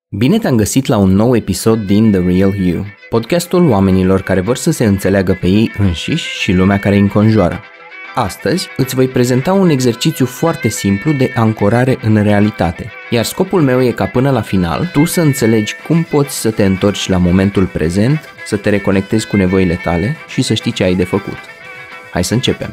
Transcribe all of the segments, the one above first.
Bine te-am găsit la un nou episod din The Real You, podcastul oamenilor care vor să se înțeleagă pe ei înșiși și lumea care îi înconjoară. Astăzi îți voi prezenta un exercițiu foarte simplu de ancorare în realitate, iar scopul meu e ca până la final tu să înțelegi cum poți să te întorci la momentul prezent, să te reconectezi cu nevoile tale și să știi ce ai de făcut. Hai să începem!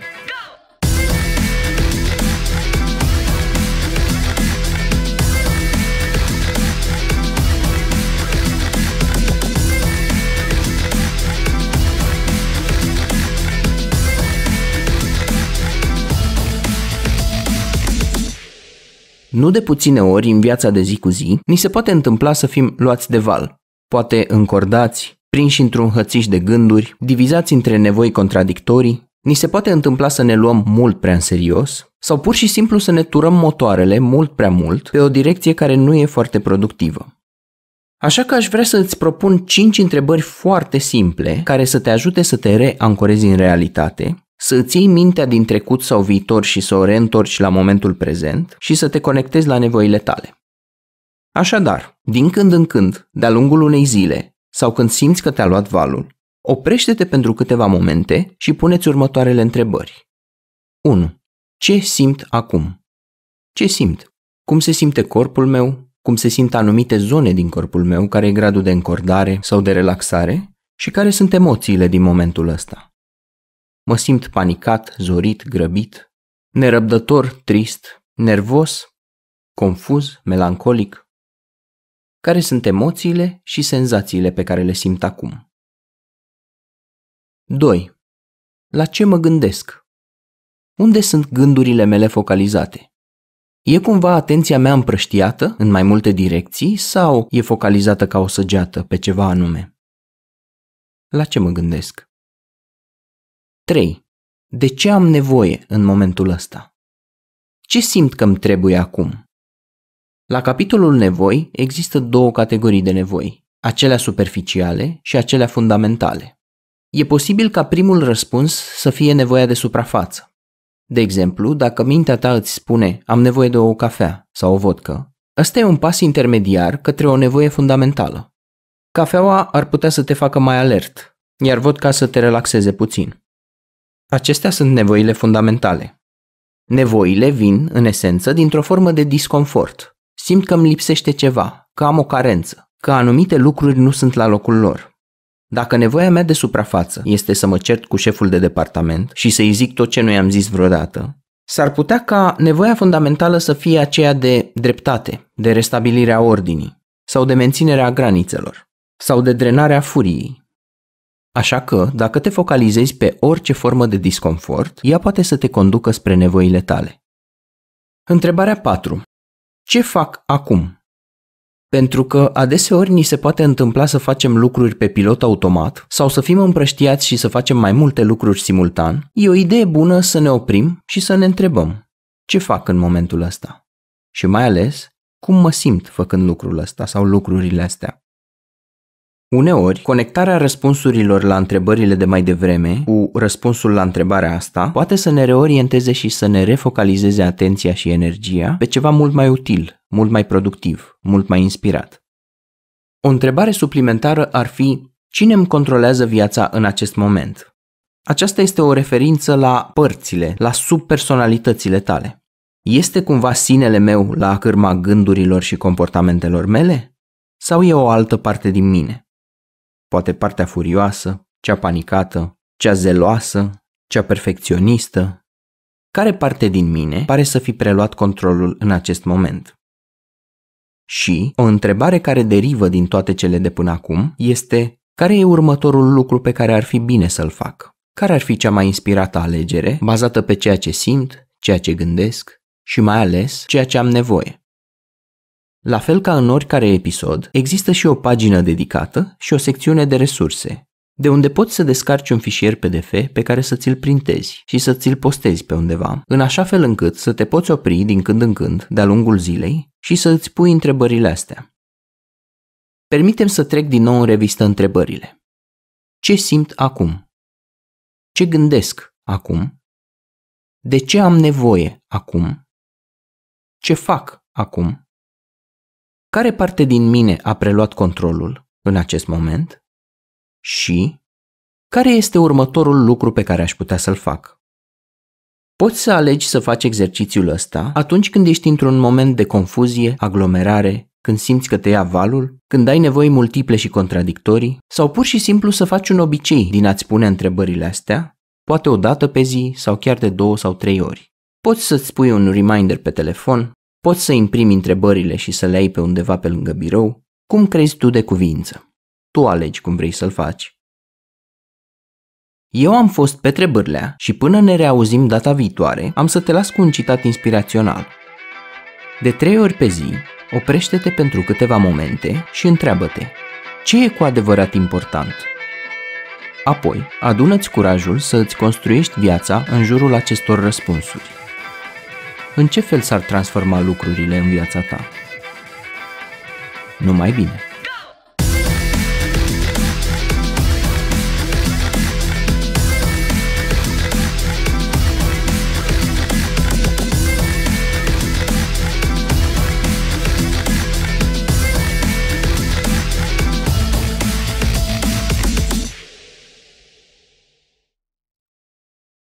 Nu de puține ori în viața de zi cu zi, ni se poate întâmpla să fim luați de val, poate încordați, prinși într-un hățiș de gânduri, divizați între nevoi contradictorii, ni se poate întâmpla să ne luăm mult prea în serios sau pur și simplu să ne turăm motoarele mult prea mult pe o direcție care nu e foarte productivă. Așa că aș vrea să îți propun 5 întrebări foarte simple care să te ajute să te reancorezi în realitate, să îți iei mintea din trecut sau viitor și să o reîntorci la momentul prezent și să te conectezi la nevoile tale. Așadar, din când în când, de-a lungul unei zile sau când simți că te-a luat valul, oprește-te pentru câteva momente și pune-ți următoarele întrebări. 1. Ce simt acum? Ce simt? Cum se simte corpul meu? Cum se simt anumite zone din corpul meu? Care e gradul de încordare sau de relaxare? Și care sunt emoțiile din momentul ăsta? Mă simt panicat, zorit, grăbit, nerăbdător, trist, nervos, confuz, melancolic. Care sunt emoțiile și senzațiile pe care le simt acum? 2. La ce mă gândesc? Unde sunt gândurile mele focalizate? E cumva atenția mea împrăștiată în mai multe direcții sau e focalizată ca o săgeată pe ceva anume? La ce mă gândesc? 3. De ce am nevoie în momentul ăsta? Ce simt că îmi trebuie acum? La capitolul nevoi există 2 categorii de nevoi, acelea superficiale și acelea fundamentale. E posibil ca primul răspuns să fie nevoia de suprafață. De exemplu, dacă mintea ta îți spune am nevoie de o cafea sau o vodcă, ăsta e un pas intermediar către o nevoie fundamentală. Cafeaua ar putea să te facă mai alert, iar vodka să te relaxeze puțin. Acestea sunt nevoile fundamentale. Nevoile vin, în esență, dintr-o formă de disconfort. Simt că îmi lipsește ceva, că am o carență, că anumite lucruri nu sunt la locul lor. Dacă nevoia mea de suprafață este să mă cert cu șeful de departament și să-i zic tot ce nu i-am zis vreodată, s-ar putea ca nevoia fundamentală să fie aceea de dreptate, de restabilirea ordinii, sau de menținerea granițelor, sau de drenarea furiei. Așa că, dacă te focalizezi pe orice formă de disconfort, ea poate să te conducă spre nevoile tale. Întrebarea 4. Ce fac acum? Pentru că adeseori ni se poate întâmpla să facem lucruri pe pilot automat sau să fim împrăștiați și să facem mai multe lucruri simultan, e o idee bună să ne oprim și să ne întrebăm ce fac în momentul ăsta și mai ales cum mă simt făcând lucrul ăsta sau lucrurile astea. Uneori, conectarea răspunsurilor la întrebările de mai devreme cu răspunsul la întrebarea asta poate să ne reorienteze și să ne refocalizeze atenția și energia pe ceva mult mai util, mult mai productiv, mult mai inspirat. O întrebare suplimentară ar fi: cine îmi controlează viața în acest moment? Aceasta este o referință la părțile, la subpersonalitățile tale. Este cumva sinele meu la cârma gândurilor și comportamentelor mele? Sau e o altă parte din mine? Poate partea furioasă, cea panicată, cea zeloasă, cea perfecționistă. Care parte din mine pare să fi preluat controlul în acest moment? Și o întrebare care derivă din toate cele de până acum este: care e următorul lucru pe care ar fi bine să-l fac? Care ar fi cea mai inspirată alegere, bazată pe ceea ce simt, ceea ce gândesc și mai ales ceea ce am nevoie? La fel ca în oricare episod, există și o pagină dedicată și o secțiune de resurse, de unde poți să descarci un fișier PDF pe care să ți-l printezi și să ți-l postezi pe undeva, în așa fel încât să te poți opri din când în când, de-a lungul zilei, și să îți pui întrebările astea. Permitem să trec din nou în revistă întrebările. Ce simt acum? Ce gândesc acum? De ce am nevoie acum? Ce fac acum? Care parte din mine a preluat controlul în acest moment? Și care este următorul lucru pe care aș putea să-l fac? Poți să alegi să faci exercițiul ăsta atunci când ești într-un moment de confuzie, aglomerare, când simți că te ia valul, când ai nevoi multiple și contradictorii, sau pur și simplu să faci un obicei din a-ți pune întrebările astea, poate o dată pe zi sau chiar de 2 sau 3 ori. Poți să-ți pui un reminder pe telefon, poți să imprimi întrebările și să le ai pe undeva pe lângă birou, cum crezi tu de cuviință. Tu alegi cum vrei să-l faci. Eu am fost Petre Bârlea și până ne reauzim data viitoare, am să te las cu un citat inspirațional. De 3 ori pe zi, oprește-te pentru câteva momente și întreabă-te: ce e cu adevărat important? Apoi, adună-ți curajul să îți construiești viața în jurul acestor răspunsuri. În ce fel s-ar transforma lucrurile în viața ta? Numai bine!